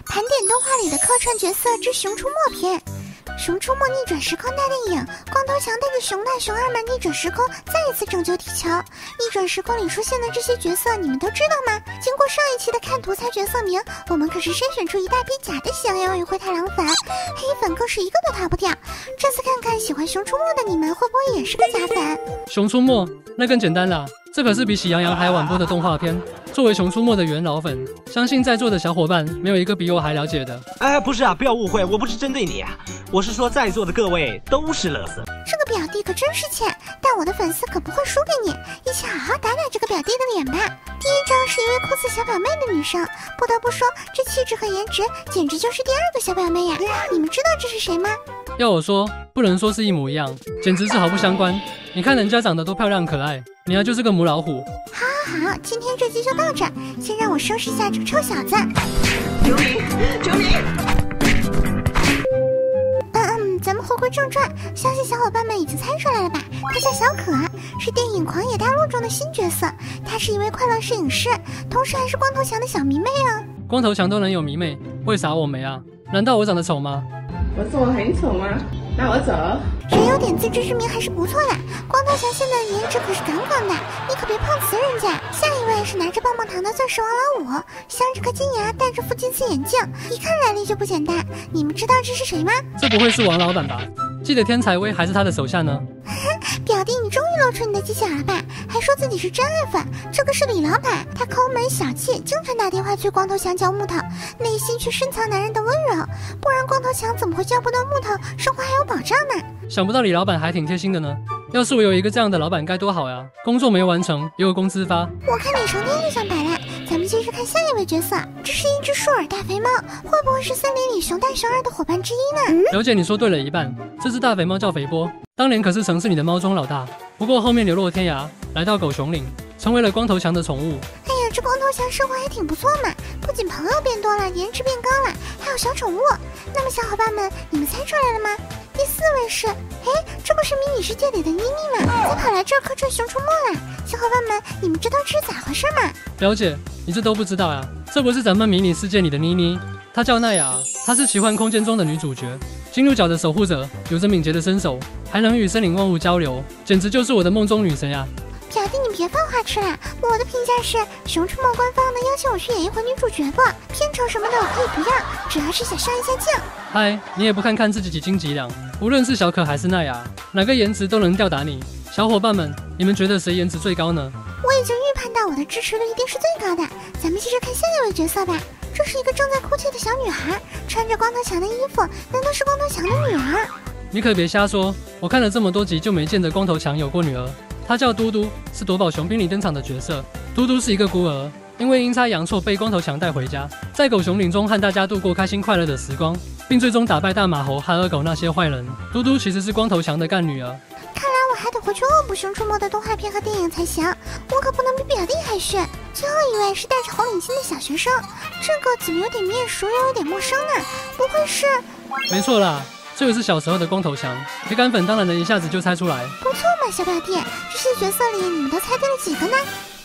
盘点动画里的客串角色之《熊出没》篇。熊出没逆转时空大电影，光头强带着熊大熊二们逆转时空，再一次拯救地球。逆转时空里出现的这些角色，你们都知道吗？经过上一期的看图猜角色名，我们可是筛选出一大批假的喜羊羊与灰太狼粉，黑粉更是一个都逃不掉。这次看看喜欢熊出没的你们会不会也是个假粉？ 熊出没那更简单啦，这可是比喜羊羊还晚播的动画片。作为熊出没的元老粉，相信在座的小伙伴没有一个比我还了解的。 不是啊，不要误会，我不是针对你啊，我是说在座的各位都是乐色。 这个表弟可真是欠，但我的粉丝可不会输给你，一起好好打打这个表弟的脸吧。第一张是一位酷似小表妹的女生，不得不说这气质和颜值简直就是第二个小表妹呀。你们知道这是谁吗？ 要我说，不能说是一模一样，简直是毫不相关。你看人家长得多漂亮可爱，你啊就是个母老虎。 好，今天这集就到这儿，先让我收拾一下这个臭小子。 救命！救命！ 咱们回归正传，相信小伙伴们已经猜出来了吧？他叫小可，是电影《狂野大陆》中的新角色。他是一位快乐摄影师，同时还是光头强的小迷妹哦。 光头强都能有迷妹，为啥我没啊？难道我长得丑吗？ 我说我很丑吗？那我走。 人有点自知之明还是不错的。光头强现在的颜值可是杠杠的，你可别碰瓷人家。下一位是拿着棒棒糖的钻石王老五，镶着颗金牙，戴着副近视眼镜，一看来历就不简单。你们知道这是谁吗？ 这不会是王老板吧？记得天才威还是他的手下呢？ 表弟，你终于露出你的犄角了吧？还说自己是真爱粉。这个是李老板，他抠门小气，经常打电话催光头强叫木头，内心却深藏男人的温柔。不然光头强怎么会叫不到木头，生活还有保障呢？ 想不到李老板还挺贴心的呢。要是我有一个这样的老板该多好呀！工作没完成也有工资发。 我看你成天就想摆烂。咱们接着看下一位角色，这是一只舒尔大肥猫，会不会是森林里熊大熊二的伙伴之一呢？ 了解，你说对了一半。这只大肥猫叫肥波，当年可是城市里的猫中老大，不过后面流落天涯，来到狗熊岭，成为了光头强的宠物。 哎呀，这光头强生活还挺不错嘛，不仅朋友变多了，颜值变高了，还有小宠物。那么小伙伴们，你们猜出来了吗？第四位是，这不是迷你世界里的妮妮吗？咋跑来这儿客串熊出没了？小伙伴们，你们知道这是咋回事吗？ 了解，你这都不知道呀？这不是咱们迷你世界里的妮妮，她叫奈雅，她是奇幻空间中的女主角，金鹿角的守护者，有着敏捷的身手，还能与森林万物交流，简直就是我的梦中女神呀！ 表弟，你别犯花痴了。我的评价是，熊出没官方能邀请我去演一回女主角不？片酬什么的我可以不要，主要是想上一下镜。 嗨，你也不看看自己几斤几两？无论是小可还是奈雅，哪个颜值都能吊打你。小伙伴们，你们觉得谁颜值最高呢？ 我已经预判到我的支持率一定是最高的。咱们接着看下一位角色吧。这是一个正在哭泣的小女孩，穿着光头强的衣服，难道是光头强的女儿？ 你可别瞎说，我看了这么多集就没见着光头强有过女儿。她叫嘟嘟，是夺宝熊兵里登场的角色。嘟嘟是一个孤儿，因为阴差阳错被光头强带回家，在狗熊岭中和大家度过开心快乐的时光，并最终打败大马猴和恶狗那些坏人。嘟嘟其实是光头强的干女儿。 看来我还得回去恶补熊出没的动画片和电影才行，我可不能比表弟还逊。最后一位是戴着红领巾的小学生，这个怎么有点面熟又有点陌生呢？不会是…… 没错啦，这个是小时候的光头强，铁杆粉当然能一下子就猜出来。 不错嘛，小表弟，这些角色里你们都猜对了几个呢？